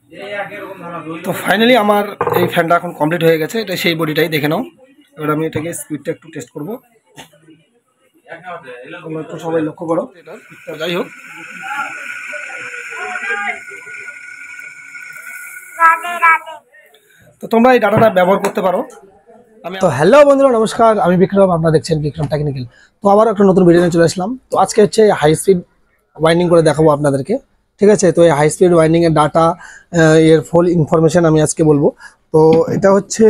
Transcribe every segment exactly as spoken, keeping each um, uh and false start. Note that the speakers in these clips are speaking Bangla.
তো ফাইনালি আমার এই ফ্যানটা এখন কমপ্লিট হয়ে গেছে। এটা সেই বডিটাই, দেখে নাও। এবার আমি এটাকে স্পিডটা একটু টেস্ট করবো, তোমরা একটু সবাই লক্ষ্য করো। যাই হোক, তো তোমরা এই ডাটাটা ব্যবহার করতে পারো। আমি তো হ্যালো বন্ধুরা, নমস্কার, আমি বিক্রম, আপনারা দেখছেন বিক্রম টেকনিক্যাল। তো আবার একটা নতুন ভিডিও নিয়ে চলে আসলাম। তো আজকে হচ্ছে হাই স্পিড ওয়াইন্ডিং করে দেখাবো আপনাদেরকে, ঠিক আছে? তো এই হাই স্পিড ওয়াইন্ডিং এর ডাটা, এর ফুল ইনফরমেশন আমি আজকে বলবো। তো এটা হচ্ছে,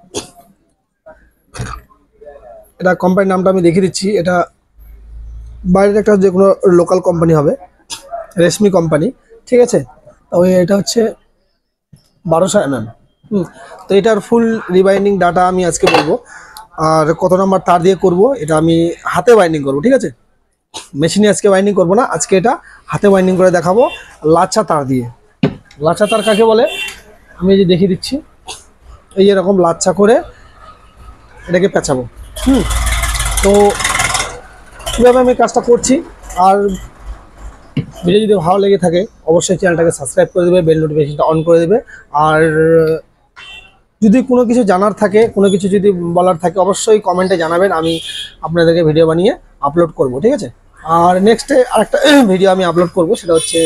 এটা কোম্পানির নামটা আমি দেখিয়ে দিচ্ছি। এটা বাইরের একটা যে কোনো লোকাল কোম্পানি হবে, রেশমি কোম্পানি, ঠিক আছে? তো এটা হচ্ছে বারোশো এম এম। হুম তো এটার ফুল রিবাইন্ডিং ডাটা আমি আজকে বলবো। আর কত নাম্বার তার দিয়ে করব, এটা আমি হাতে ওয়াইন্ডিং করব, ঠিক আছে? মেশিনে আজকে ওয়াইন্ডিং করব না, আজকে এটা হাতে ওয়াইন্ডিং করে দেখাবো লাচা তার দিয়ে। লাচা তার কাকে বলে আমি যে দেখিয়ে দিচ্ছি। এই এরকম লাচা করে এটাকে পেঁচাবো। হুম তো কীভাবে আমি কাজটা করছি, আর ভিডিও যদি ভালো লেগে থাকে অবশ্যই চ্যানেলটাকে সাবস্ক্রাইব করে দেবে, বেল নোটিফিকেশনটা অন করে দেবে। আর যদি কোনো কিছু জানার থাকে, কোনো কিছু যদি বলার থাকে, অবশ্যই কমেন্টে জানাবেন, আমি আপনাদেরকে ভিডিও বানিয়ে আপলোড করব, ঠিক আছে? আর নেক্সটে আরেকটা ভিডিও আমি আপলোড করব, সেটা হচ্ছে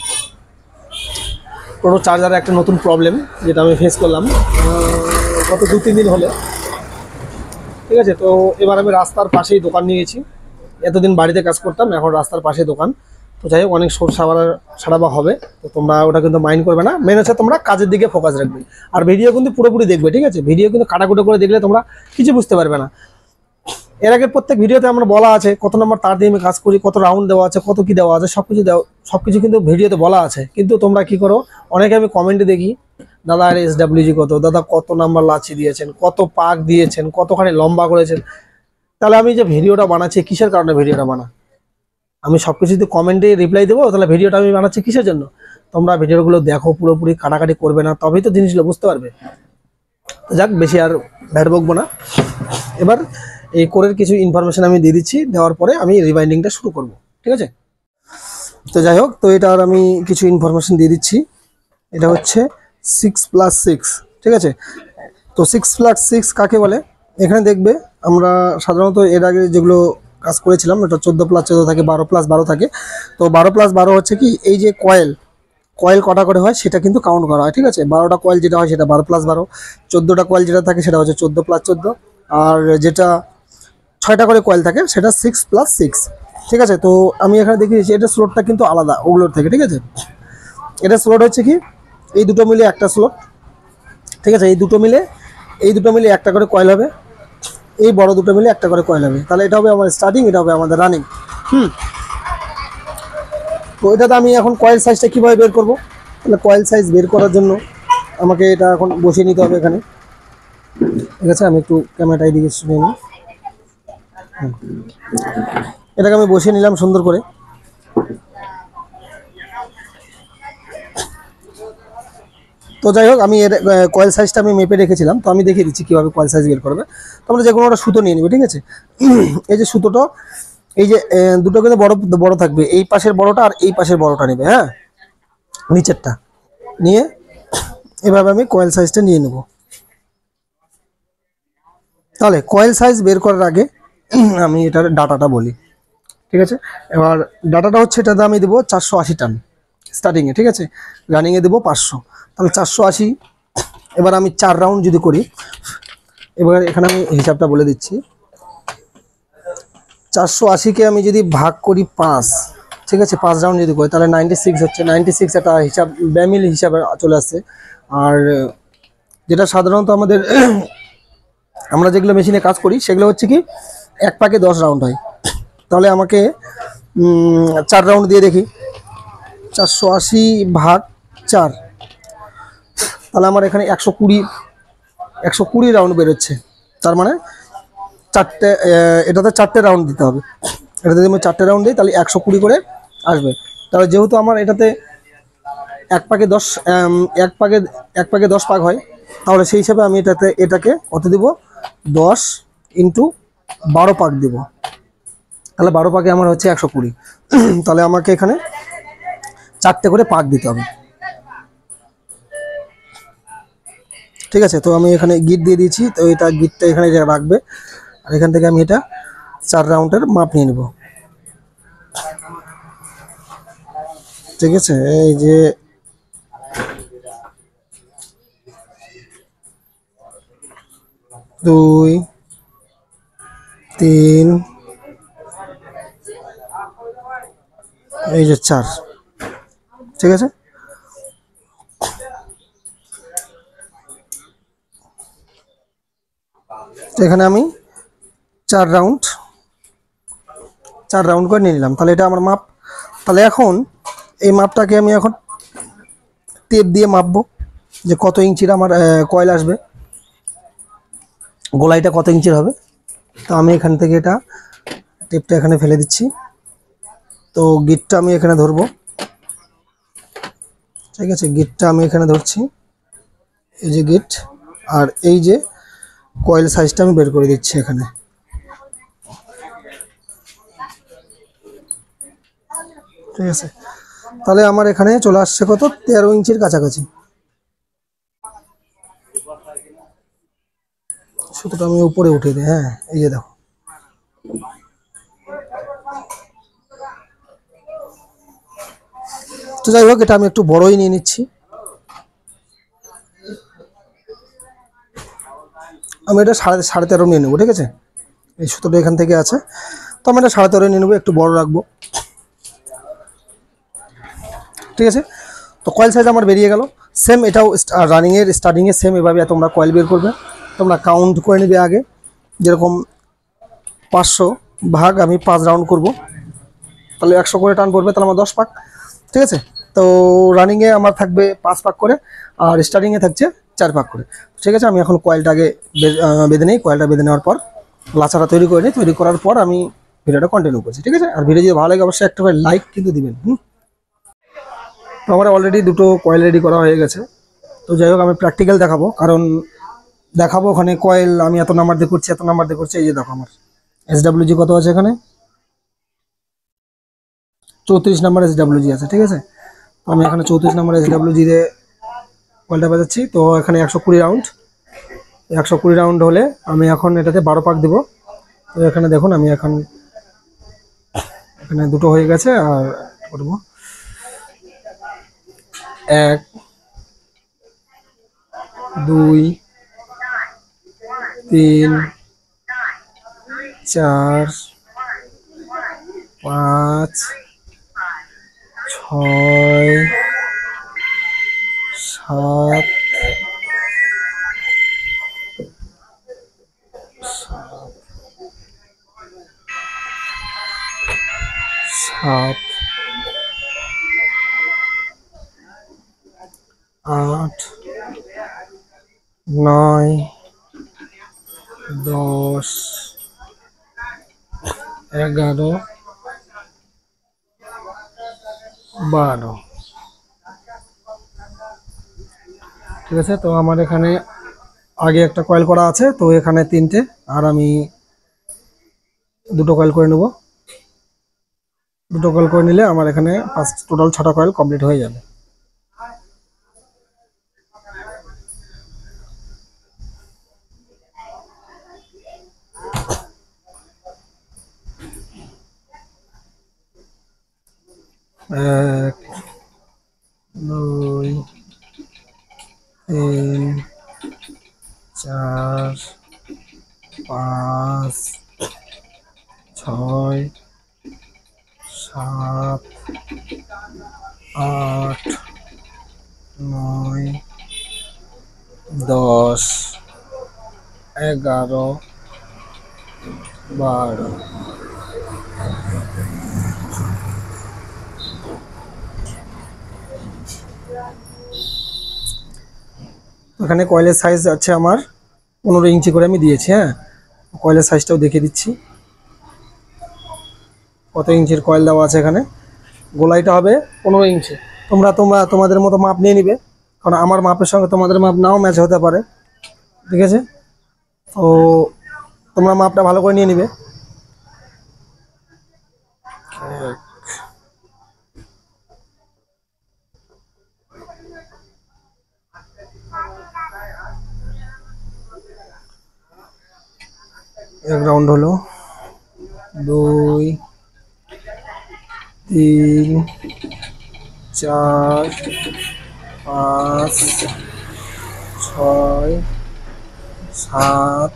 টোটো চার্জারের একটা নতুন প্রবলেম, যেটা আমি ফেস করলাম গত দু তিন দিন হলে, ঠিক আছে? তো এবার আমি রাস্তার পাশেই দোকান নিয়েছি। এতদিন বাড়িতে কাজ করতাম, এখন রাস্তার পাশে দোকান। তো যাই হোক, অনেক সোর সারা সারাবা হবে, তো তোমরা ওটা কিন্তু মাইন্ড করবে না। মেন হচ্ছে তোমরা কাজের দিকে ফোকাস রাখবে, আর ভিডিও কিন্তু পুরোপুরি দেখবে, ঠিক আছে? ভিডিও কিন্তু কাটাকুটো করে দেখলে তোমরা কিছু বুঝতে পারবে না। এর আগের প্রত্যেক ভিডিওতে আমরা বলা আছে কত নম্বর তার দিয়ে আমি কাজ করি, কত রাউন্ড দেওয়া আছে, কত কি দেওয়া আছে, সব কিছু দেওয়া সব কিছু কিন্তু ভিডিওতে বলা আছে। কিন্তু তোমরা কি করো, অনেকে আমি কমেন্টে দেখি, দাদা আর এস ডাব্লিউজি কত, দাদা কত নাম্বার লাচি দিয়েছেন, কত পাক দিয়েছেন, কতখানি লম্বা করেছেন। তাহলে আমি যে ভিডিওটা বানাচ্ছি কিসের কারণে ভিডিওটা বানা? আমি সব কিছু যদি কমেন্টে রিপ্লাই দেবো, তাহলে ভিডিওটা আমি বানাচ্ছি কিসের জন্য? তোমরা ভিডিওগুলো দেখো, পুরোপুরি কাটাকাটি করবে না, তবেই তো জিনিসগুলো বুঝতে পারবে। যাক, বেশি আর ভ্যাট বকবো না। এবার এই কোরের কিছু ইনফরমেশন আমি দিয়ে দিচ্ছি, দেওয়ার পরে আমি রিবাইন্ডিংটা শুরু করব, ঠিক আছে? তো যাই হোক, তো এটার আমি কিছু ইনফরমেশন দিয়ে দিচ্ছি। এটা হচ্ছে সিক্স প্লাস সিক্স, ঠিক আছে? তো সিক্স প্লাস সিক্স কাকে বলে? এখানে দেখবে আমরা সাধারণত এর আগে যেগুলো কাজ করেছিলাম, এটা চোদ্দো প্লাস চোদ্দো থাকে, বারো প্লাস বারো থাকে। তো বারো প্লাস বারো হচ্ছে কি, এই যে কয়েল কয়েল কটা করে হয় সেটা কিন্তু কাউন্ট করা হয়, ঠিক আছে? বারোটা কয়েল যেটা হয় সেটা বারো প্লাস বারো, চোদ্দোটা কয়েল যেটা থাকে সেটা হচ্ছে চোদ্দো প্লাস চোদ্দো, আর যেটা ছয়টা করে কয়েল থাকে সেটা সিক্স প্লাস সিক্স, ঠিক আছে? তো আমি এখানে দেখিয়েছি এটা স্লোটটা কিন্তু আলাদা ওগুলোর থেকে, ঠিক আছে? এটা স্লোট হচ্ছে কি, এই দুটো মিলে একটা স্লোট, ঠিক আছে? এই দুটো মিলে এই দুটো মিলে একটা করে কয়েল হবে, এই বড় দুটো মিলে একটা করে কয়েল হবে। তাহলে এটা হবে আমার স্টার্টিং, এটা হবে আমাদের রানিং। হুম তো এটাতে আমি এখন কয়েল সাইজটা কীভাবে বের করব? তাহলে কয়েল সাইজ বের করার জন্য আমাকে এটা এখন বসিয়ে নিতে হবে এখানে, ঠিক আছে? আমি একটু ক্যামেরাটা এদিকে শুনে নিই। এটাকে আমি বসিয়ে নিলাম সুন্দর করে। তো যাই হোক, আমি এর কয়েল সাইজটা আমি মেপে রেখেছিলাম, তো আমি দেখিয়ে দিচ্ছি কীভাবে কয়েল সাইজ বের করবে। তোমরা যে কোনো একটা সুতো নিয়ে নেবে, ঠিক আছে? এই যে সুতোটা, এই যে দুটো কিন্তু বড় বড় থাকবে, এই পাশের বড়টা আর এই পাশের বড়টা নেবে, হ্যাঁ, নিচেরটা নিয়ে এভাবে আমি কয়েল সাইজটা নিয়ে নেব। তাহলে কয়েল সাইজ বের করার আগে আমি এটার ডাটাটা বলি, ঠিক আছে? এবার ডাটাটা হচ্ছে, এটাতে আমি দেবো চারশো আশি টান স্টার্টিংয়ে, ঠিক আছে? রানিংয়ে দেবো পাঁচশো, তাহলে চারশো আশি। এবার আমি চার রাউন্ড যদি করি, এবার এখানে আমি হিসাবটা বলে দিচ্ছি। চারশো আশিকে আমি যদি ভাগ করি পাঁচ, ঠিক আছে? পাঁচ রাউন্ড যদি করি তাহলে নাইনটি সিক্স হচ্ছে। নাইনটি সিক্স একটা হিসাব, ব্যামিল হিসাবে চলে আসছে। আর যেটা সাধারণত আমাদের আমরা যেগুলো মেশিনে কাজ করি সেগুলো হচ্ছে কি, এক পাকে দশ রাউন্ড হয়। তাহলে আমাকে চার রাউন্ড দিয়ে দেখি, চারশো আশি ভাগ চার, তাহলে আমার এখানে একশো কুড়ি একশো কুড়ি রাউন্ড বেরোচ্ছে। তার মানে চারটে, এটাতে চারটে রাউন্ড দিতে হবে। এটাতে যদি আমি চারটে রাউন্ড দিই তাহলে একশো কুড়ি করে আসবে। তাহলে যেহেতু আমার এটাতে এক পাকে দশ এক পাকে এক পাকে দশ পাক হয়, তাহলে সেই হিসাবে আমি এটাতে এটাকে কত দিব, দশ ইন্টু বারো পাক দিব। তাহলে বারো পাকে আমার হচ্ছে একশো কুড়ি। তাহলে আমাকে এখানে চারটে করে পাক দিতে হবে। ঠিক আছে, তো আমি এখানে গিট দিয়ে দিয়েছি, তো এটা গিটটা এখানে রাখবে। আর এখান থেকে আমি এটা চার রাউন্ডের মাপ নিয়ে নেব। ঠিক আছে, এই যে দুই তিন এই যে চার। ঠিক আছে, তো এখানে আমি চার রাউন্ড চার রাউন্ড করে নিয়ে নিলাম। তাহলে এটা আমার মাপ। তাহলে এখন এই মাপটাকে আমি এখন টেপ দিয়ে মাপবো যে কত ইঞ্চির আমার কয়েল আসবে, গোলাইটা কত ইঞ্চির হবে। তো আমি এখান থেকে এটা টেপটা এখানে ফেলে দিচ্ছি। তো গিটটা আমি এখানে ধরবো। ঠিক আছে, গিটটা আমি এখানে ধরছি, এই যে গিট। আর এই যে কয়েল সাইজটা আমি বের করে দিচ্ছি এখানে। ঠিক আছে, তাহলে আমার এখানে চলে আসছে কত, তেরো ইঞ্চির কাছাকাছি। সুতোটা আমি উপরে উঠে দিই। হ্যাঁ, এই যে দেখো, তো যাই হোক এটা আমি একটু বড়ই নিয়ে নিচ্ছি। আমি এটা সাড়ে সাড়ে তেরো নিয়ে নেবো। ঠিক আছে, এই সুতোটা এখান থেকে আছে, তো আমি এটা সাড়ে তেরো নিয়ে নেবো, একটু বড় রাখবো। ঠিক আছে, তো কয়েল সাইজ আমার বেরিয়ে গেল। সেম এটাও রানিংয়ের স্টার্টিংয়ে সেম এভাবে তোমরা কয়েল বের করবে। তোমরা কাউন্ট করে নেবে আগে, যেরকম পাঁচশো ভাগ আমি পাঁচ রাউন্ড করব, তাহলে একশো করে টান পড়বে, তাহলে আমার দশ পাক। ঠিক আছে, তো রানিংয়ে আমার থাকবে পাঁচ পাক করে, আর স্টার্টিংয়ে থাকছে চার পাক করে। ঠিক আছে, আমি এখন কয়েলটা আগে বেঁধে নিই। কয়েলটা বেঁধে নেওয়ার পর লাচাটা তৈরি করে নিই। তৈরি করার পর আমি ভিডিওটা কন্টিনিউ করছি। ঠিক আছে, আর ভিডিও যদি ভালো লাগে অবশ্যই একটা করে লাইক কিন্তু দিবেন। হুম, তো আমার অলরেডি দুটো কয়েল রেডি করা হয়ে গেছে। তো যাই হোক আমি প্র্যাকটিক্যাল দেখাবো, কারণ দেখাবো ওখানে কয়েল আমি এত নাম্বার দিয়ে করছি, এত নাম্বার দিয়ে করছি। এই যে দেখো আমার এস ডাব্লিউ জি কত আছে, এখানে চৌত্রিশ নাম্বার এস ডাব্লিউ জি আছে। ঠিক আছে, তো আমি এখানে চৌত্রিশ নাম্বার এস ডাব্লিউ জি দিয়ে কয়েলটা বাজাচ্ছি। তো এখানে একশো কুড়ি রাউন্ড একশো কুড়ি রাউন্ড হলে আমি এখন এটাতে বারো পাক দেবো। তো এখানে দেখুন আমি এখন এখানে দুটো হয়ে গেছে, আর করবো এক দুই তিন চার পাঁচ ছয় সাত সাত আট নয় দশ এগারো বারো। ঠিক আছে, তো আমার এখানে আগে একটা কয়েল করা আছে, তো এখানে তিনটে, আর আমি দুটো কয়েল করে নেব। দুটো কয়েল করে নিলে আমার এখানে পাঁচ টোটাল ছটা কয়েল কমপ্লিট হয়ে যাবে। এক দুই তিন চার পাঁচ ছয় সাত আট নয় দশ এগারো বারো। এখানে কয়েলের সাইজ আছে আমার পনেরো ইঞ্চি করে আমি দিয়েছি। হ্যাঁ, কয়েলের সাইজটাও দেখিয়ে দিচ্ছি, কত ইঞ্চির কয়েল দেওয়া আছে এখানে। গোলাইটা হবে পনেরো ইঞ্চি। তোমরা তোমরা তোমাদের মতো মাপ নিয়ে নিবে, কারণ আমার মাপের সঙ্গে তোমাদের মাপ নাও ম্যাচ হতে পারে। ঠিক আছে, তো তোমরা মাপটা ভালো করে নিয়ে নিবে। এক রাউন্ড হলো, দুই, তিন, চার, পাঁচ, ছয়, সাত,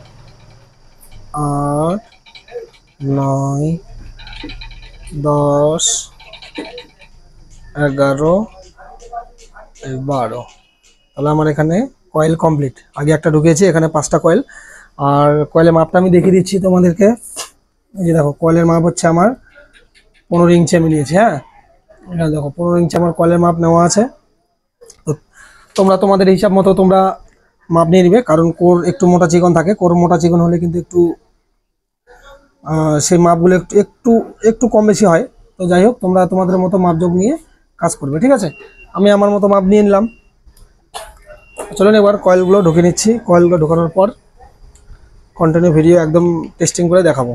আট, নয়, দশ, এগারো, বারো। তাহলে আমার এখানে কয়েল কমপ্লিট। আগে একটা ঢুকিয়েছি, এখানে পাঁচটা কয়েল। আর কয়েলের মাপটা আমি দেখিয়ে দিচ্ছি তোমাদেরকে। এই যে দেখো, কয়েলের মাপ হচ্ছে আমার পনেরো ইঞ্চি আমি নিয়েছি। হ্যাঁ, এখানে দেখো পনেরো ইঞ্চি আমার কয়েলের মাপ নেওয়া আছে। তো তোমরা তোমাদের হিসাব মতো তোমরা মাপ নিয়ে নিবে, কারণ কোর একটু মোটা চিকন থাকে। কোর মোটা চিকন হলে কিন্তু একটু সেই মাপগুলো একটু একটু একটু কম বেশি হয়। তো যাই হোক, তোমরা তোমাদের মতো মাপজোক নিয়ে কাজ করবে, ঠিক আছে। আমি আমার মতো মাপ নিয়ে নিলাম। চলুন এবার কয়েলগুলো ঢুকে নিচ্ছি। কয়েলগুলো ঢোকানোর পর কন্টিনিউ ভিডিও একদম টেস্টিং করে দেখাবো।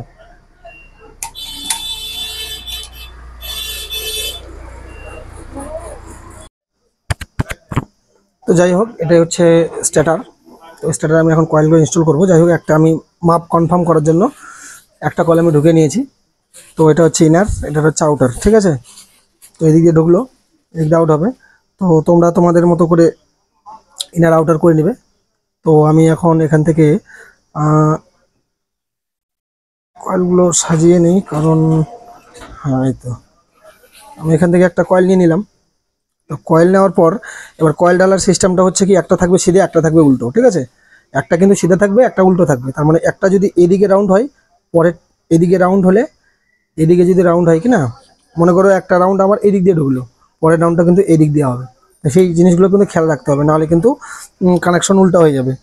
তো যাই হোক, এটাই হচ্ছে স্টার্টার। তো স্টার্টার আমি এখন কয়েলগুলো ইনস্টল করবো। যাই হোক, একটা আমি মাপ কনফার্ম করার জন্য একটা কয়েল আমি ঢুকে নিয়েছি। তো এটা হচ্ছে ইনার, এটা হচ্ছে আউটার, ঠিক আছে। তো এদিক দিয়ে ঢুকলো, এদিক দিয়ে আউট হবে। তো তোমরা তোমাদের মতো করে ইনার আউটার করে নেবে। তো আমি এখন এখান থেকে কয়েলগুলো সাজিয়ে নিই, কারণ হ্যাঁ, এই তো আমি এখান থেকে একটা কয়েল নিয়ে নিলাম। তো কয়েল নেওয়ার পর এবার কয়েল ডালার সিস্টেমটা হচ্ছে কি, একটা থাকবে সিধে, একটা থাকবে উল্টো, ঠিক আছে। একটা কিন্তু সিধে থাকবে, একটা উল্টো থাকবে। তার মানে একটা যদি এদিকে রাউন্ড হয়, পরে এদিকে রাউন্ড হলে, এদিকে যদি রাউন্ড হয় কি না, মনে করো একটা রাউন্ড আমার এদিক দিয়ে ঢুকলো, পরের রাউন্ডটা কিন্তু এদিক দিয়ে হবে। তো সেই জিনিসগুলো কিন্তু খেয়াল রাখতে হবে, নাহলে কিন্তু কানেকশন উল্টো হয়ে যাবে।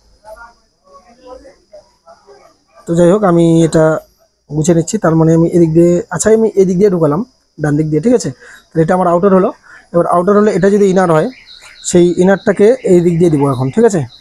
তো যাই হোক, আমি এটা গুছিয়ে নিচ্ছি। তার মানে আমি এদিক দিয়ে, আচ্ছা আমি এদিক দিয়ে ঢুকালাম, ডান দিক দিয়ে, ঠিক আছে। তো এটা আমার আউটার হলো। এবার আউটার হলে এটা যদি ইনার হয়, সেই ইনারটাকে এই দিক দিয়ে দিব এখন, ঠিক আছে।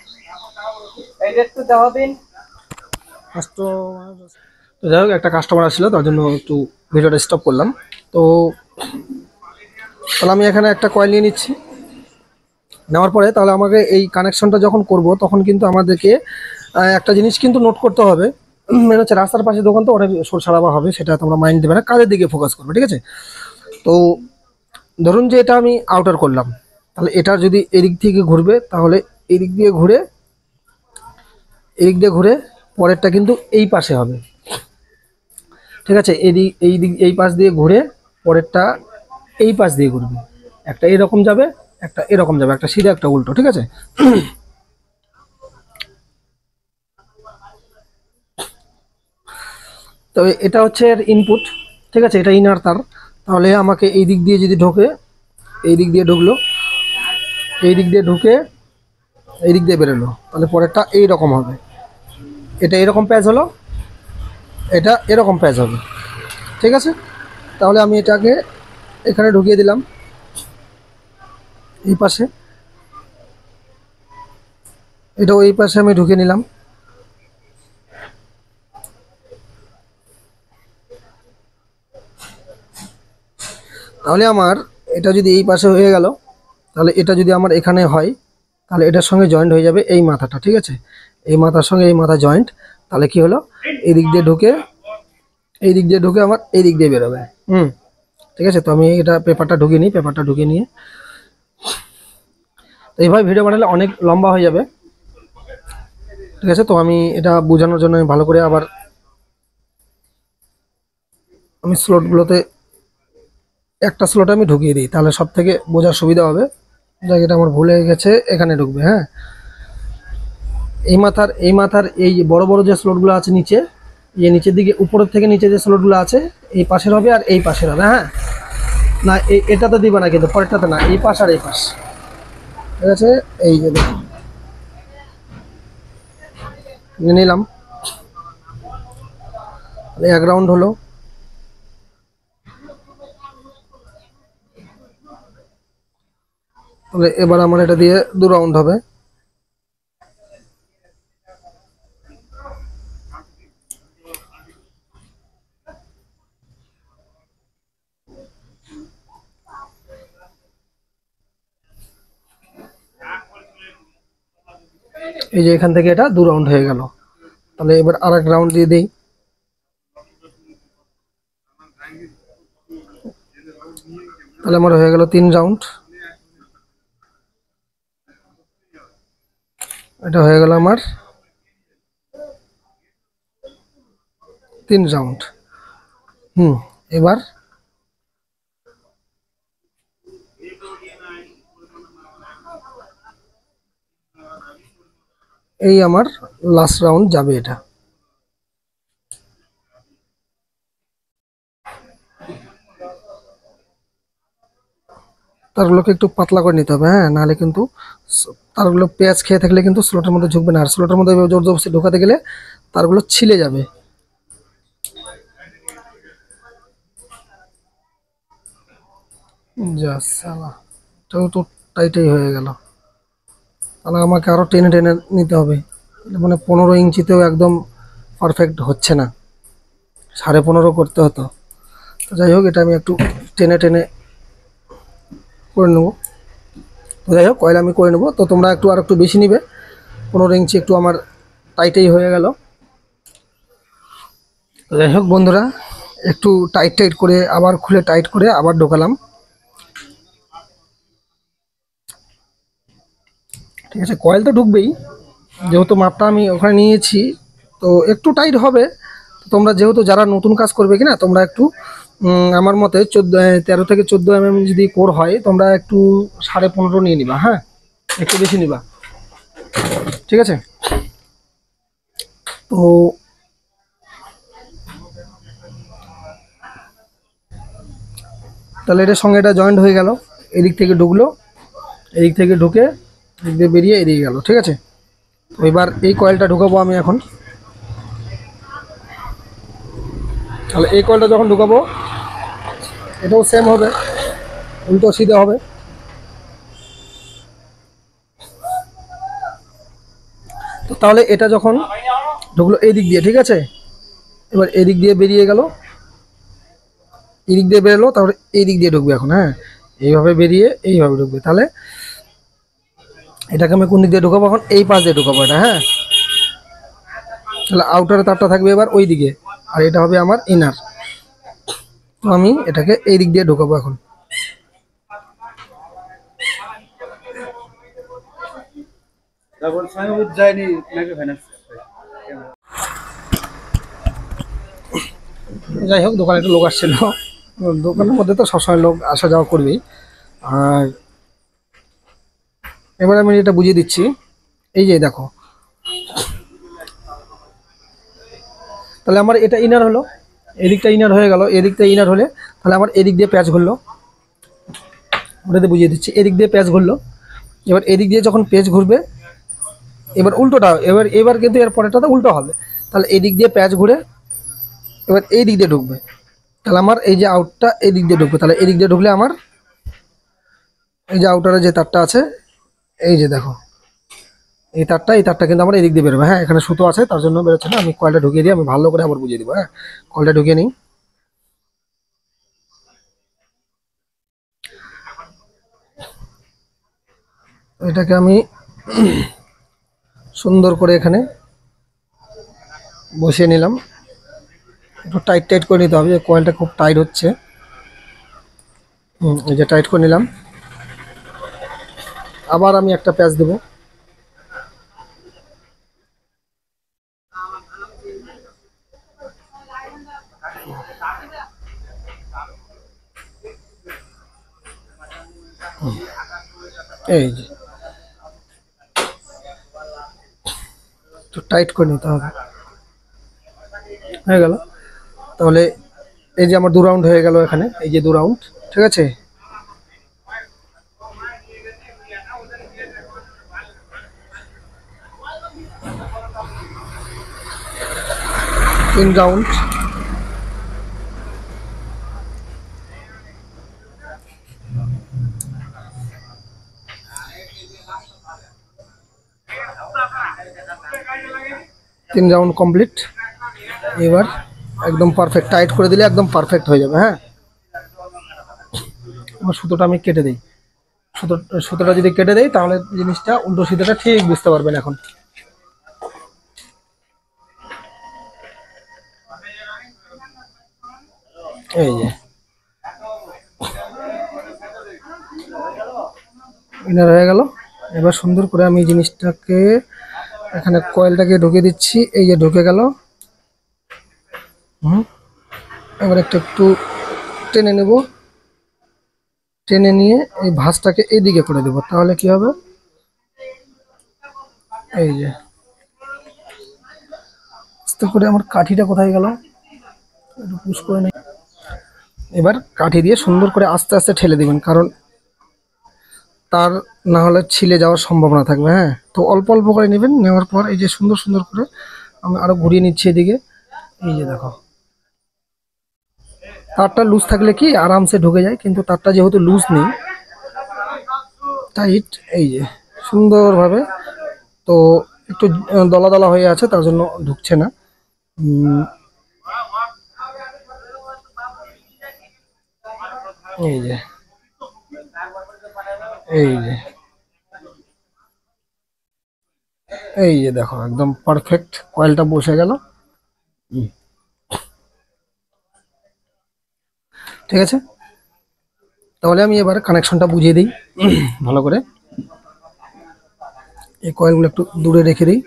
তো যাই হোক, একটা কাস্টমার আসছিল, তার জন্য একটু ভিডিওটা স্টপ করলাম। তো তাহলে আমি এখানে একটা কয়েল নিয়ে নিচ্ছি। নেওয়ার পরে তাহলে আমাকে এই কানেকশনটা যখন করব, তখন কিন্তু আমাদেরকে একটা জিনিস কিন্তু নোট করতে হবে। মানে হচ্ছে রাস্তার পাশে দোকান, তো অনেক সোর সারাবা হবে, সেটা তোমরা মাইন্ড দেবে না, কাজের দিকে ফোকাস করবে, ঠিক আছে। তো ধরুন যে এটা আমি আউটার করলাম, তাহলে এটা যদি এদিক থেকে ঘুরবে, তাহলে এদিক দিয়ে ঘুরে, এদিক দিয়ে ঘুরে পরেরটা কিন্তু এই পাশে হবে, ঠিক আছে। এদিক এই দিক এই পাশ দিয়ে ঘুরে পরেরটা এই পাশ দিয়ে ঘুরবে। একটা এরকম যাবে, একটা এরকম যাবে, একটা সিধা, একটা উল্টো, ঠিক আছে। তো এটা হচ্ছে এর ইনপুট, ঠিক আছে। এটা ইনার তার। তাহলে আমাকে এই দিক দিয়ে যদি ঢোকে, এই দিক দিয়ে ঢুকলো, এই দিক দিয়ে ঢুকে এই দিক দিয়ে বেরোলো, তাহলে পরেরটা এই রকম হবে। এটা এরকম প্যাচ হলো, এটা এরকম প্যাচ হবে, ঠিক আছে। তাহলে আমি এটাকে এখানে ঢুকিয়ে দিলাম, এই পাশে, এটাও এই পাশে আমি ঢুকিয়ে নিলাম। তাহলে আমার এটা যদি এই পাশে হয়ে গেল, তাহলে এটা যদি আমার এখানে হয়, তাহলে এটার সঙ্গে জয়েন্ট হয়ে যাবে এই মাথাটা, ঠিক আছে। এই মাথার সঙ্গে এই মাথা জয়েন্ট। তাহলে কি হলো, এই দিক দিয়ে ঢুকে, এই দিক দিয়ে ঢুকে আমার এই দিক দিয়ে বেরোবে। হুম, ঠিক আছে। তো আমি এটা পেপারটা ঢুকিয়ে নিই, পেপারটা ঢুকিয়ে নিয়ে, তো এইভাবে ভিডিও বানালে অনেক লম্বা হয়ে যাবে, ঠিক আছে। তো আমি এটা বোঝানোর জন্য আমি ভালো করে আবার আমি স্লটগুলোতে একটা স্লট আমি ঢুকিয়ে দিই, তাহলে সব থেকে বোঝার সুবিধা হবে। জায়গাটা আমার ভুলে গেছে, এখানে ঢুকবে। হ্যাঁ, এই মাথার এই মাথার এই বড় বড় যে স্লটগুলো আছে নিচে, এই নিচের দিকে, উপরের থেকে নিচে যে স্লটগুলো আছে, এই পাশের হবে আর এই পাশের হবে। হ্যাঁ, না এটাতে দিবে না, কিন্তু পরেরটাতে না, এই পাশ আর এই পাশ, ঠিক আছে। এই যে নিয়ে নিলাম, এক রাউন্ড হলো। তাহলে এবার আমার এটা দিয়ে দু রাউন্ড হবে। এই যে এখান থেকে এটা দু রাউন্ড হয়ে গেল। তাহলে এবার আর এক রাউন্ড দিয়ে দেই। তাহলে আমার হয়ে গেল তিন রাউন্ড। এটা হয়ে গেল আমার তিন রাউন্ড। হুম এবার এই আমার লাস্ট রাউন্ড যাবে এটা। তারগুলোকে একটু পাতলা করে নিতে হবে, হ্যাঁ, নাহলে কিন্তু তারগুলো পেঁয়াজ খেয়ে থাকলে কিন্তু স্লোটের মধ্যে ঝুঁকবে না, আর স্লোটের মধ্যে জোর জবরদস্তি ঢোকাতে গেলে তারগুলো ছিলে যাবে। যা সালা, এটাও তো টাইটাই হয়ে গেল। তাহলে আমাকে আরও টেনে টেনে নিতে হবে, মানে পনেরো ইঞ্চিতেও একদম পারফেক্ট হচ্ছে না, সাড়ে পনেরো করতে হতো। তো যাই হোক, এটা আমি একটু টেনে টেনে করে নেবো। তো যাই হোক, কয়েল আমি করে নেবো, তো তোমরা একটু আর একটু বেশি নিবে। পনেরো ইঞ্চি একটু আমার টাইটেই হয়ে গেল। তো যাই হোক বন্ধুরা, একটু টাইট টাইট করে আবার খুলে টাইট করে আবার ঢোকালাম। ঠিক আছে, কয়েল তো ঢুকবেই, যেহেতু মাপটা আমি ওখানে নিয়েছি, তো একটু টাইট হবে। তোমরা যেহেতু যারা নতুন কাজ করবে কিনা, তোমরা একটু আমার মতে চোদ্দো তেরো থেকে চোদ্দো এম এম যদি কোর হয়, তোমরা একটু সাড়ে পনেরো নিয়ে নিবা, হ্যাঁ, একটু বেশি নিবা, ঠিক আছে। তো তাহলে এটার সঙ্গে এটা জয়েন্ট হয়ে গেল, এদিক থেকে ঢুকলো, এদিক থেকে ঢুকে এদিক দিয়ে বেরিয়ে এদিকে গেল, ঠিক আছে। তো এবার এই কয়েলটা ঢুকাবো আমি এখন। তাহলে এই কয়েলটা যখন ঢুকাবো, এটাও সেম হবে, উল্টো সিধে হবে। তো তাহলে এটা যখন ঢুকলো এই দিক দিয়ে, ঠিক আছে, এবার এদিক দিয়ে বেরিয়ে গেল, এদিক দিয়ে বেরোলো, তারপরে এই দিক দিয়ে ঢুকবে এখন, হ্যাঁ, এইভাবে বেরিয়ে এইভাবে ঢুকবে। তাহলে এটাকে আমি কোন দিক দিয়ে ঢুকাবো এখন? এই পাশ দিয়ে ঢুকাবো এটা, হ্যাঁ। তাহলে আউটার তারটা থাকবে এবার ওই দিকে, আর এটা হবে আমার ইনার। তো আমি এটাকে এই দিক দিয়ে ঢুকাবো এখন। যাই হোক, দোকানে একটা লোক আসছিল, দোকানের মধ্যে তো সবসময় লোক আসা যাওয়া করবেই। আর এবার আমি এটা বুঝিয়ে দিচ্ছি। এই যে দেখো, তাহলে আমার এটা ইনার হলো, এদিকটা ইনার হয়ে গেল, এদিকটা ইনার হলে তাহলে আমার এদিক দিয়ে প্যাচ ঘুরলো। ওটাতে বুঝিয়ে দিচ্ছি, এদিক দিয়ে প্যাচ ঘুরলো। এবার এদিক দিয়ে যখন পেজ ঘুরবে, এবার উল্টোটা, এবার এবার কিন্তু এর পরেরটাতে উল্টো হবে। তাহলে এদিক দিয়ে প্যাচ ঘুরে এবার এই দিক দিয়ে ঢুকবে। তাহলে আমার এই যে আউটটা এই দিক দিয়ে ঢুকবে। তাহলে এই দিক দিয়ে ঢুকলে আমার এই যে আউটারে যে তারটা আছে, এই যে দেখো, এই তারটা এই তারটা কিন্তু আমার এদিক দিয়ে বেরোবে, হ্যাঁ। এখানে সুতো আছে তার জন্য বেরোচ্ছে না। আমি কয়েলটা ঢুকিয়ে দিই, আমি ভালো করে আবার বুঝিয়ে দিব, হ্যাঁ। কয়েলটা ঢুকিয়ে নিই। এটাকে আমি সুন্দর করে এখানে বসিয়ে নিলাম। একটু টাইট টাইট করে নিতে হবে, কয়েলটা খুব টাইট হচ্ছে। হুম, এই যে টাইট করে নিলাম। আবার আমি একটা প্যাচ দেবো। এই যে একটু টাইট করে নিতে হবে, হয়ে গেল। তাহলে এই যে আমার দু রাউন্ড হয়ে গেল এখানে, এই যে দু রাউন্ড, ঠিক আছে। তিন রাউন্ড। তিন রাউন্ড কমপ্লিট। এবার একদম পারফেক্ট টাইট করে দিলে একদম পারফেক্ট হয়ে যাবে, হ্যাঁ। আমার সুতোটা আমি কেটে দিই। সুতো সুতোটা যদি কেটে দেয় তাহলে জিনিসটা উল্টো সিধাটা ঠিক বুঝতে পারবেন এখন। এই যে ইনার হয়ে গেল। এবার সুন্দর করে আমি জিনিসটাকে এখানে কয়েলটাকে ঢুকে দিচ্ছি। এই যে ঢুকে গেল। হুম এবার একটু একটু টেনে নেব, টেনে নিয়ে এই ভাঁজটাকে এইদিকে করে দেব। তাহলে কি হবে, এই যে আস্তে করে আমার কাঠিটা কোথায় গেল, একটু পুশ করে নেই। এবার কাঠি দিয়ে সুন্দর করে আস্তে আস্তে ঠেলে দিবেন, কারণ তার না হলে ছিলে যাওয়ার সম্ভাবনা থাকবে। হ্যাঁ, তো অল্প অল্প করে নেবেন। নেওয়ার পর এই যে সুন্দর সুন্দর করে আমি আরো ঘুরিয়ে নিচ্ছি এদিকে। এই যে দেখো, তারটা লুজ থাকলে কি আরামসে ঢুকে যায়, কিন্তু তারটা যেহেতু লুজ নেই, টাইট, এই যে সুন্দরভাবে, তো একটু দলা দলা হয়ে আছে, তার জন্য ঢুকছে না। উম, এই যে এই যে এই যে দেখো, একদম পারফেক্ট কয়েলটা বসে গেল। ঠিক আছে, তাহলে আমি এবার কানেকশনটা বুঝিয়ে দিই ভালো করে। এই কয়েলগুলো একটু দূরে রেখে দিই।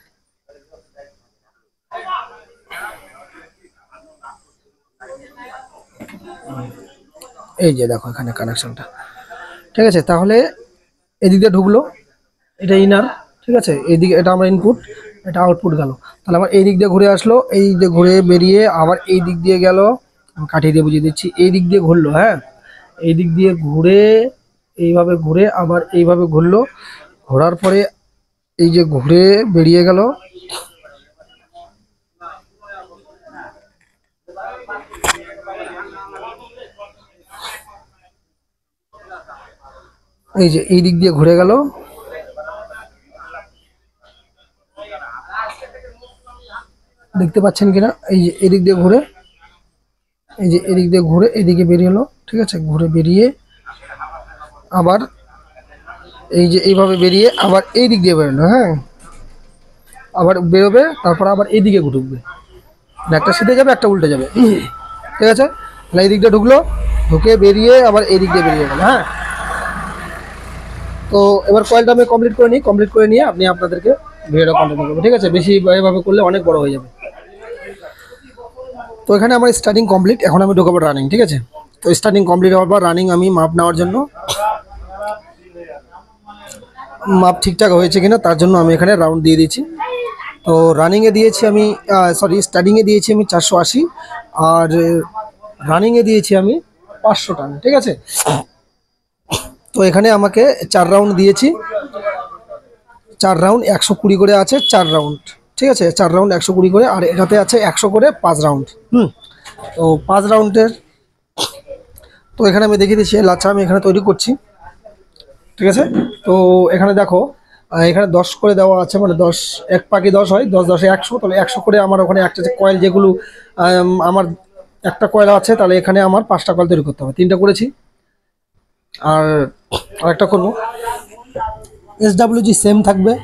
এই যে দেখো এখানে কানেকশনটা। ঠিক আছে, তাহলে এদিক দিয়ে ঢুকলো, এটা ইনার। ঠিক আছে, এইদিকে এটা আমার ইনপুট, এটা আউটপুট গেল। তাহলে আমার এই দিক দিয়ে ঘুরে আসলো, এই দিক দিয়ে ঘুরে বেরিয়ে আবার এই দিক দিয়ে গেল। আমি কাঠিয়ে দিয়ে বুঝিয়ে দিচ্ছি, এই দিক দিয়ে ঘুরলো। হ্যাঁ, এই দিক দিয়ে ঘুরে এইভাবে ঘুরে আবার এইভাবে ঘুরলো। ঘোরার পরে এই যে ঘুরে বেরিয়ে গেল। এই যে এই দিক দিয়ে ঘুরে গেল। দেখতে পাচ্ছেন কিনা, এই যে এদিক দিয়ে ঘুরে, এই যে এদিক দিয়ে ঘুরে এদিকে বেরিয়ে এলো। ঠিক আছে, ঘুরে বেরিয়ে আবার এই যে এইভাবে বেরিয়ে আবার এই দিক দিয়ে বেরোলো। হ্যাঁ, আবার বেরোবে, তারপর আবার এইদিকে ঢুকবে, একটা সিধে যাবে একটা উল্টে যাবে। ঠিক আছে, তাহলে এই দিক দিয়ে ঢুকলো, ঢুকে বেরিয়ে আবার এই দিক দিয়ে বেরিয়ে গেল। হ্যাঁ, তো এবার কয়েলটা আমি কমপ্লিট করে নিই। কমপ্লিট করে নিয়ে আপনি আপনাদেরকে ভিডিওটা কন্টিনিউ করবো। ঠিক আছে, বেশি এভাবে করলে অনেক বড় হয়ে যাবে। তো এখানে আমার স্টার্টিং কমপ্লিট, এখন আমি ঢুকাবো রানিং। ঠিক আছে, তো স্টার্টিং কমপ্লিট হওয়ার পর রানিং আমি মাপ নেওয়ার জন্য, মাপ ঠিকঠাক হয়েছে কিনা তার জন্য আমি এখানে রাউন্ড দিয়ে দিচ্ছি। তো রানিংয়ে দিয়েছি আমি, সরি স্টার্টিংয়ে দিয়েছি আমি চারশো আশি, আর রানিংয়ে দিয়েছি আমি পাঁচশো টান। ঠিক আছে, তো এখানে আমাকে চার রাউন্ড দিয়েছি, চার রাউন্ড একশো কুড়ি করে আছে, চার রাউন্ড। ঠিক আছে, চার রাউন্ড একশো কুড়ি করে, আর এটাতে আছে একশো করে পাঁচ রাউন্ড। হুম, তো পাঁচ রাউন্ডের, তো এখানে আমি দেখিয়ে দিচ্ছি লাচ্ছা আমি এখানে তৈরি করছি। ঠিক আছে, তো এখানে দেখো, এখানে দশ করে দেওয়া আছে, মানে দশ এক পাখি দশ হয়, দশ দশে একশো, তাহলে একশো করে আমার ওখানে একটা যে কয়েল, যেগুলো আমার একটা কয়েল আছে, তাহলে এখানে আমার পাঁচটা কয়েল তৈরি করতে হবে। তিনটা করেছি, আর আরেকটা করবো। এস ডাব্লিউ জি সেম থাকবে,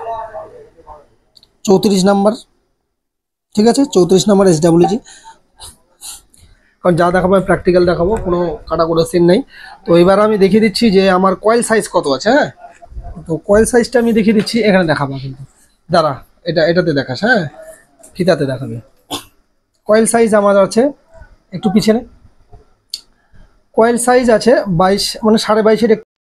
চৌত্রিশ নাম্বার। ঠিক আছে, চৌত্রিশ নাম্বার এস ডাব্লিউ জি, কারণ যা দেখাবো প্র্যাকটিক্যাল দেখাবো, কোনো কাটাকুটো সিন নেই। তো এবার আমি দেখিয়ে দিচ্ছি যে আমার কয়েল সাইজ কত আছে। হ্যাঁ, তো কয়েল সাইজটা আমি দেখিয়ে দিচ্ছি, এখানে দেখাবো কিন্তু দাঁড়া, এটা এটাতে দেখাস। হ্যাঁ, ফিতাতে দেখাবে। কয়েল সাইজ আমার আছে একটু পিছনে, কয়েল সাইজ আছে বাইশ, মানে সাড়ে বাইশের।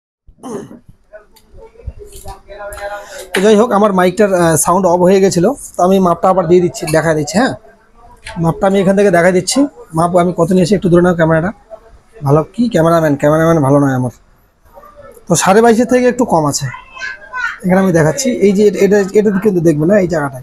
তো যাই হোক, আমার মাইকটার সাউন্ড অফ হয়ে গেছিলো, তো আমি মাপটা আবার দিয়ে দিচ্ছি, দেখা দিচ্ছি। হ্যাঁ, মাপটা আমি এখান থেকে দেখা দিচ্ছি। মাপ আমি কত নিয়েছি, একটু দূরে নাও ক্যামেরাটা। ভালো কি ক্যামেরাম্যান, ক্যামেরাম্যান ভালো নয় আমার। তো সাড়ে বাইশের থেকে একটু কম আছে, এখানে আমি দেখাচ্ছি। এই যে এটা এটা কিন্তু দেখবে না, এই জায়গাটায়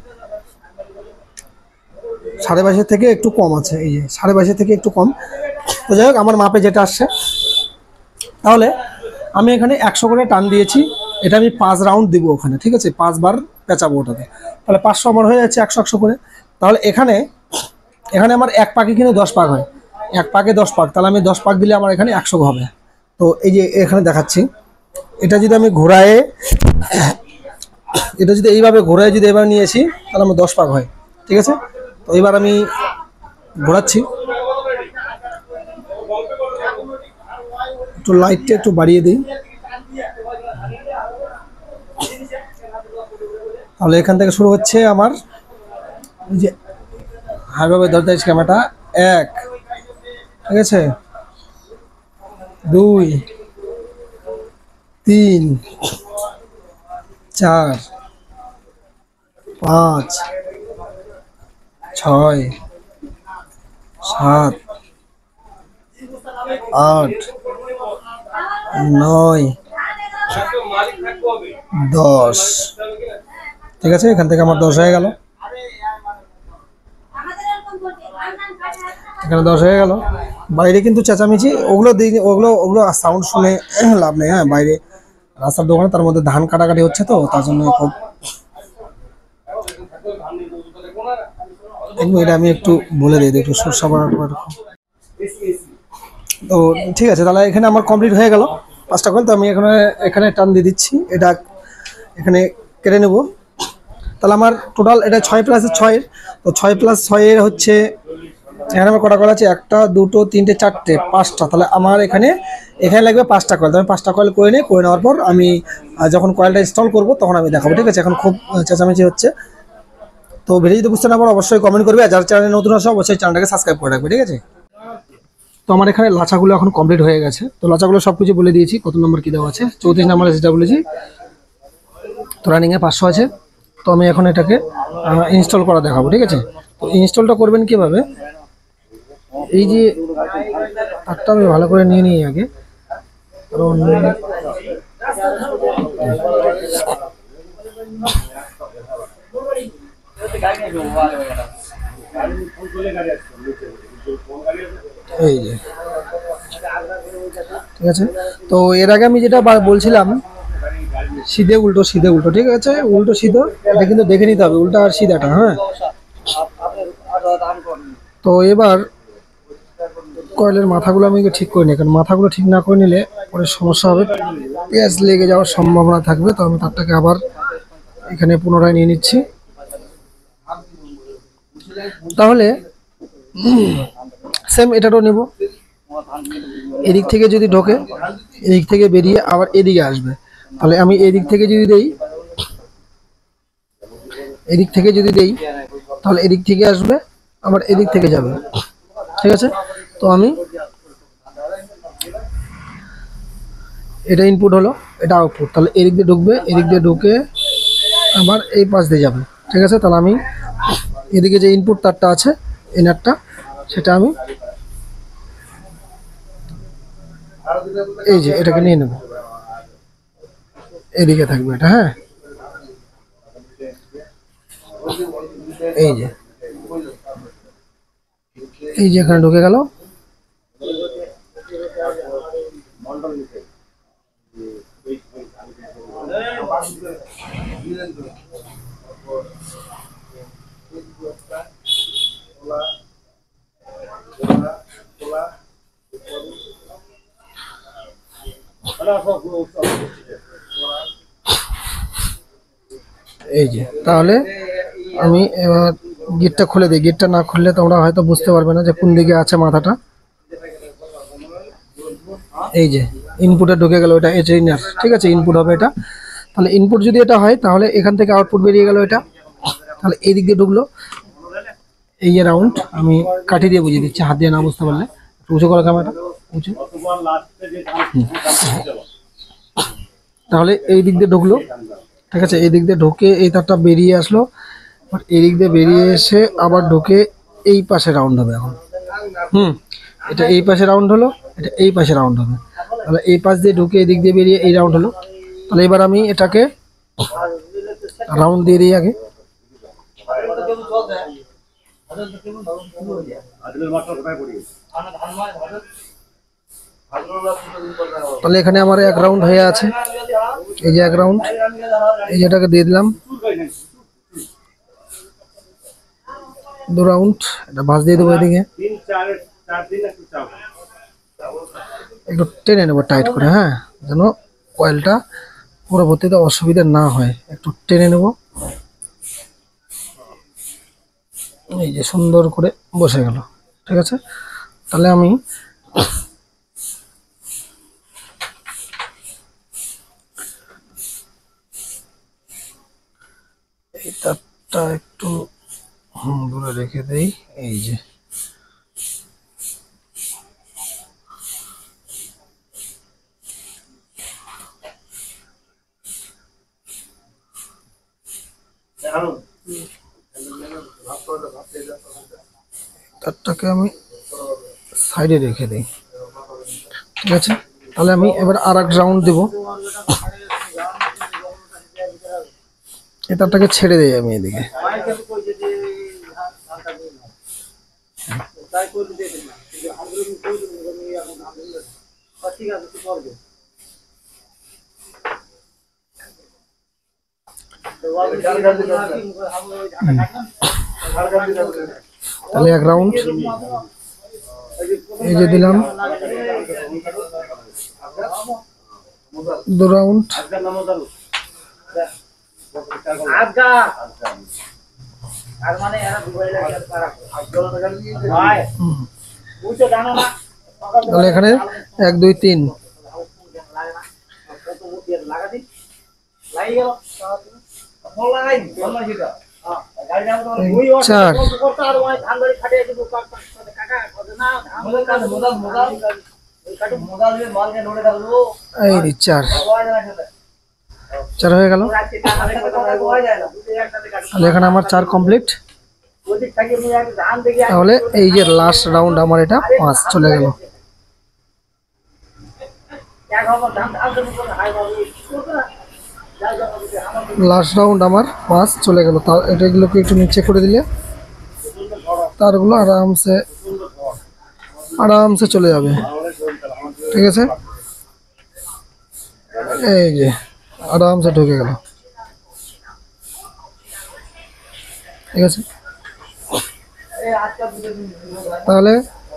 সাড়ে বাইশের থেকে একটু কম আছে, এই যে সাড়ে বাইশের থেকে একটু কম। তো যাই হোক, আমার মাপে যেটা আসছে, তাহলে আমি এখানে একশো করে টান দিয়েছি। এটা আমি পাঁচ রাউন্ড দিব ওখানে। ঠিক আছে, পাঁচবার পেঁচাবো ওটাতে, তাহলে পাঁচশো আমার হয়ে যাচ্ছে একশো একশো করে। তাহলে এখানে এখানে আমার এক পাকে কিন্তু দশ পাক হয়, এক পাকে দশ পাক, তাহলে আমি দশ পাক দিলে আমার এখানে একশো হবে। তো এই যে এখানে দেখাচ্ছি, এটা যদি আমি ঘোরায়, এটা যদি এইভাবে ঘোরায় যদি এবার নিয়েছি, তাহলে আমার দশ পাক হয়। ঠিক আছে, তো এবার আমি ঘোরাচ্ছি। একটু লাইটটা একটু বাড়িয়ে দিই, তাহলে এখান থেকে শুরু হচ্ছে আমার এই যে হাইভাবে ধরতে হচ্ছে ক্যামেরাটা। এক, ঠিক আছে, দুই, তিন, চার, পাঁচ, ছয়, সাত, আট, নয়, দশ। ঠিক আছে, এখান থেকে আমার দশ হয়ে গেল, এখানে দশ হয়ে গেল। বাইরে কিন্তু চেঁচামেচি ওগুলো দিই, ওগুলো ওগুলো সাউন্ড শুনে লাভ নেই। হ্যাঁ, বাইরে রাস্তার দোকানে, তার মধ্যে ধান কাটাকাটি হচ্ছে, তো তার জন্য খুব দেখবো। এটা আমি একটু বলে দিই, একটু সরষা বাটা। তো ঠিক আছে, তাহলে এখানে আমার কমপ্লিট হয়ে গেল পাঁচটা কয়েল। তো আমি এখানে এখানে টান দিয়ে দিচ্ছি, এটা এখানে কেটে নেব। তাহলে আমার টোটাল এটা ছয় প্লাস ছয়ের, তো ছয় প্লাস ছয়ের হচ্ছে এখানে আমার কটা কয়েল আছে, একটা, দুটো, তিনটে, চারটে, পাঁচটা। তাহলে আমার এখানে এখানে লাগবে পাঁচটা কয়েল। আমি পাঁচটা কয়েল করে নিই, করে নেওয়ার পর আমি যখন কয়েলটা ইনস্টল করব তখন আমি দেখাবো। ঠিক আছে, এখন খুব চেঁচামেচি হচ্ছে। তো ভিডিও যদি বুঝতে না পারো অবশ্যই কমেন্ট করবে, আর যারা চ্যানেলে নতুন আসে অবশ্যই চ্যানেলটাকে সাবস্ক্রাইব করে রাখবে। ঠিক আছে, তো আমার এখানে লাচাগুলো এখন কমপ্লিট হয়ে গেছে। তো লাচাগুলো সব কিছু বলে দিয়েছি, কত নম্বর কী দেওয়া আছে, চৌত্রিশ নম্বর সেটা বলেছি। তো রানিংয়ে পাঁচশো আছে। তো আমি এখন এটাকে ইনস্টল করা দেখাবো। ঠিক আছে, তো ইনস্টলটা করবেন কীভাবে, এই যে তারটা আমি ভালো করে নিয়ে নিই আগে, কারণ এই যে ঠিক আছে। তো এর আগে আমি যেটা বলছিলাম সিধে উল্টো সিধে উল্টো, ঠিক আছে, উল্টো সিধে এটা কিন্তু দেখে নিতে হবে, উল্টা আর সিধাটা। হ্যাঁ, তো এবার কয়েলের মাথাগুলো আমি ঠিক করে নিই, কারণ মাথাগুলো ঠিক না করে নিলে পরে সমস্যা হবে, পেঁয়াজ লেগে যাওয়ার সম্ভাবনা থাকবে। তো আমি তারটাকে আবার এখানে পুনরায় নিয়ে নিচ্ছি। তাহলে সেম এটারও নেব, এদিক থেকে যদি ঢোকে এদিক থেকে বেরিয়ে আবার এদিকে আসবে। তাহলে আমি এদিক থেকে যদি দেই, এদিক থেকে যদি দেই তাহলে এদিক থেকে আসবে, আবার এদিক থেকে যাবে। ঠিক আছে, তো আমি এটা ইনপুট হলো, এটা আউটপুট। তাহলে এদিক দিয়ে ঢুকবে, এদিক দিয়ে ঢুকে আবার এই পাশ দিয়ে যাবে। ঠিক আছে, তাহলে আমি এদিকে যে ইনপুট তারটা আছে ইনারটা, সেটা আমি এই যে এটাকে নিয়ে নেব, এদিকে থাকবে এটা। হ্যাঁ, এই যে এই যে এখানে ঢুকে গেল। এই যে, তাহলে আমি এবার গেটটা খুলে দিই। গেটটা না খুললে তোমরা হয়তো বুঝতে পারবে না যে কোন দিকে আছে মাথাটা। এই যে ইনপুটে ঢুকে গেল, এটা এজ ইনার। ঠিক আছে, ইনপুট হবে এটা। তাহলে ইনপুট যদি এটা হয় তাহলে এখান থেকে আউটপুট বেরিয়ে গেল এটা। তাহলে এই দিক দিয়ে ঢুকলো, এই যে রাউন্ড আমি কাঠি দিয়ে বুঝিয়ে দিচ্ছি, হাত দিয়ে না বুঝতে পারলে। উঁচু করো ক্যামেরাটা, উঁচু। তাহলে এই দিক দিয়ে ঢুকলো, ঠিক আছে, এই দিক দিয়ে ঢুকে এই তারটা বেরিয়ে আসলো, আর এই দিক দিয়ে বেরিয়ে এসে আবার ঢুকে এই পাশে রাউন্ড হবে এখন। হুম, এটা এই পাশে রাউন্ড হলো, এটা এই পাশে রাউন্ড হবে। তাহলে এই পাশ দিয়ে ঢুকে এই দিক দিয়ে বেরিয়ে এই রাউন্ড হলো। তাহলে এবার আমি এটাকে রাউন্ড দিয়ে দিই আগে। তাহলে এখানে আমার এক রাউন্ড হয়ে আছে, এই যে এক রাউন্ড, এই যেটাকে দিয়ে দিলাম দু রাউন্ড। এটা ভাঁজ দিয়ে দেবো এদিকে, একটু টেনে নেবো টাইট করে। হ্যাঁ, যেন কয়েলটা পরবর্তীতে অসুবিধা না হয়, একটু টেনে নেব। এই যে সুন্দর করে বসে গেল। ঠিক আছে, তাহলে আমি এটাটা একটু দূরে রেখে দেই। এই যে তারটাকে আমি সাইডে রেখে দিই। ঠিক আছে, তাহলে আমি এবার আর এক রাউন্ড দেবো। এটারটাকে ছেড়ে দেই আমি এদিকে। তাহলে এক রাউন্ড এই যে দিলাম, দু রাউন্ড, তাহলে এখানে এক দুই তিন চার, এই চার চার হয়ে গেল। তাহলে এখানে আমার চার কমপ্লিট। তাহলে এই যে লাস্ট রাউন্ড আমার এটা পাঁচ চলে গেল। লাস্ট রাউন্ড আমার পাঁচ চলে গেল। তা এটাগুলোকে একটু নিচে করে দিলে তারগুলো আরামসে আরামসে চলে যাবে। ঠিক আছে, এই যে আরামসে ঢুকে গেল। ঠিক আছে, তাহলে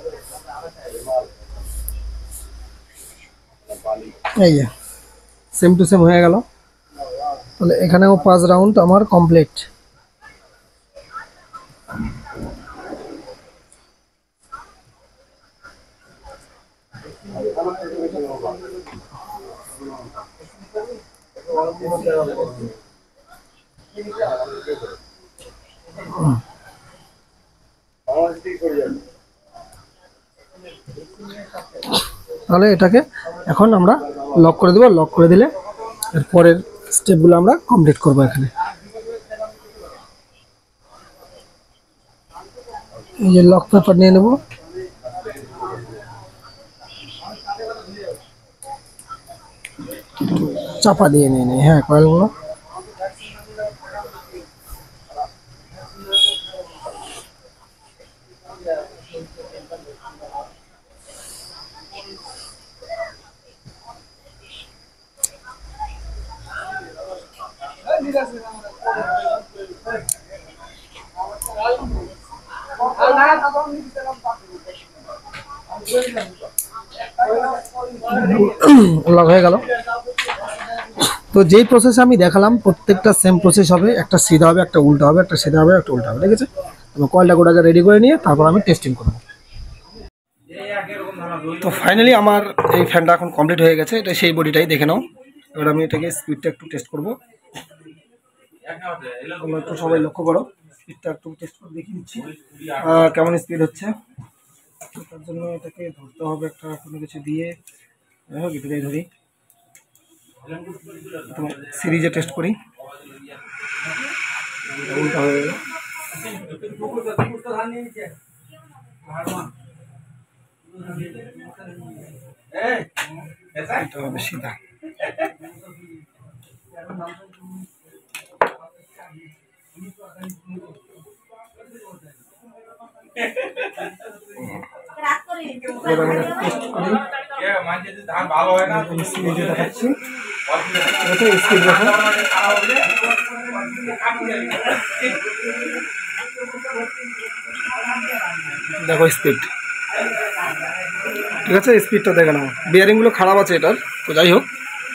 এই যে সেম টু সেম হয়ে গেল। তাহলে এখানেও পাঁচ রাউন্ড আমার কমপ্লিট। তাহলে এটাকে এখন আমরা লক করে দেবো। লক করে দিলে এর পরের স্টেপগুলো আমরা কমপ্লিট করবো। এখানে এই যে লক পেপার নিয়ে নেব, চাপা দিয়ে নিয়ে নিই। হ্যাঁ, কয়েলগুলো লক হয়ে গেল। তো যেই প্রসেস আমি দেখালাম প্রত্যেকটা সেম প্রসেস হবে। একটা সিধা হবে, একটা উল্টা হবে, একটা সিধা হবে, একটা উল্টা হবে। ঠিক আছে, আমি কয়েলটা গোটাকে রেডি করে নিয়ে তারপর আমি টেস্টিং করব। তো ফাইনালি আমার এই ফ্যানটা এখন কমপ্লিট হয়ে গেছে। এটা সেই বডিটাই দেখে নাও। এবার আমি এটাকে স্পিডটা একটু টেস্ট করবো। তোমরা একটু সবাই লক্ষ্য করো, স্পিডটা একটু টেস্ট করে দেখিয়ে দিচ্ছি কেমন স্পিড হচ্ছে। তার জন্য এটাকে ধরতে হবে একটা কোনো কিছু দিয়ে। যাই হোক, এটাকেই ধরি, সিরিজে টেস্ট করি। উল্টা হয়ে গেল। এটা হবে সিধা। টেস্ট করি, সিরিজে দেখাচ্ছি। স্পিড দেখো, দেখো স্পিড। ঠিক আছে, স্পিডটা দেখে নাও। বিয়ারিংগুলো খারাপ আছে এটার, তো যাই হোক।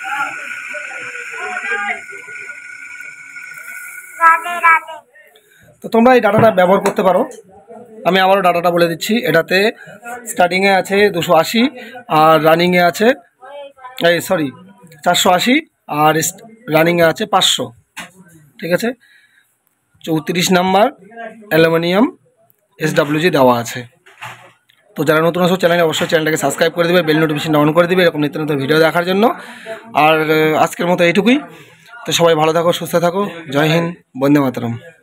তো তোমরা এই ডাটাটা ব্যবহার করতে পারো। আমি আবারও ডাটাটা বলে দিচ্ছি। এটাতে স্টার্টিংয়ে আছে দুশো আশি, আর রানিংয়ে আছে এই সরি চারশো আশি, আর রানিংয়ে আছে পাঁচশো। ঠিক আছে, চৌত্রিশ নাম্বার অ্যালুমিনিয়াম এসডাব্লিউজি দেওয়া আছে। তো যারা নতুন আসো চ্যানেলে অবশ্যই চ্যানেলটাকে সাবস্ক্রাইব করে দেবে, বেল নোটিফিকেশন অন করে দেবে এরকম নিত্য নতুন ভিডিও দেখার জন্য। আর আজকের মতো এইটুকুই। তো সবাই ভালো থাকো, সুস্থ থাকো। জয় হিন্দ, বন্দে মাতরম।